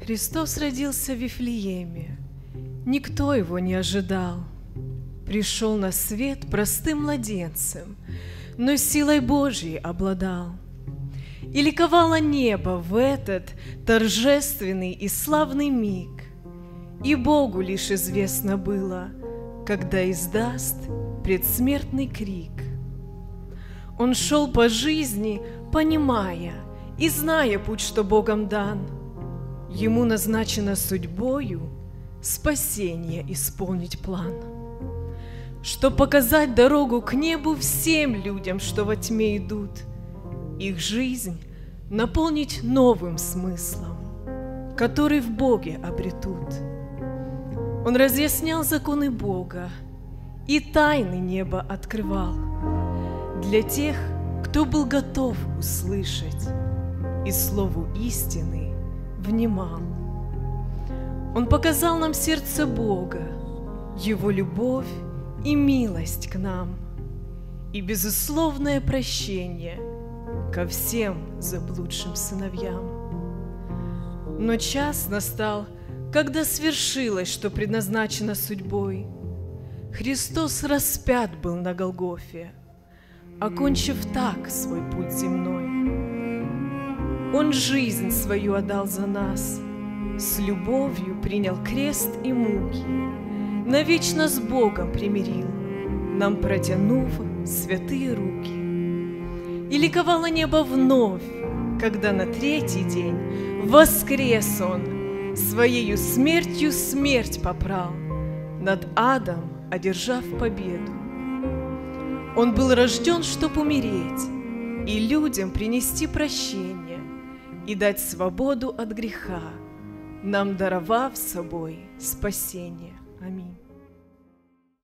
Христос родился в Вифлееме, никто его не ожидал. Пришел на свет простым младенцем, но силой Божьей обладал. И ликовало небо в этот торжественный и славный миг, и Богу лишь известно было, когда издаст предсмертный крик. Он шел по жизни, понимая и зная путь, что Богом дан. Ему назначено судьбою спасение исполнить план, чтоб показать дорогу к небу всем людям, что во тьме идут, их жизнь наполнить новым смыслом, который в Боге обретут. Он разъяснял законы Бога и тайны неба открывал для тех, кто был готов услышать и слову истины внимал. Он показал нам сердце Бога, Его любовь и милость к нам, и безусловное прощение ко всем заблудшим сыновьям. Но час настал, когда свершилось, что предназначено судьбой. Христос распят был на Голгофе, окончив так свой путь земной. Он жизнь свою отдал за нас, с любовью принял крест и муки, навечно с Богом примирил, нам протянув святые руки. И ликовало небо вновь, когда на третий день воскрес Он, своею смертью смерть попрал, над адом одержав победу. Он был рожден, чтоб умереть, и людям принести прощение, и дать свободу от греха, нам даровав собой спасение. Аминь.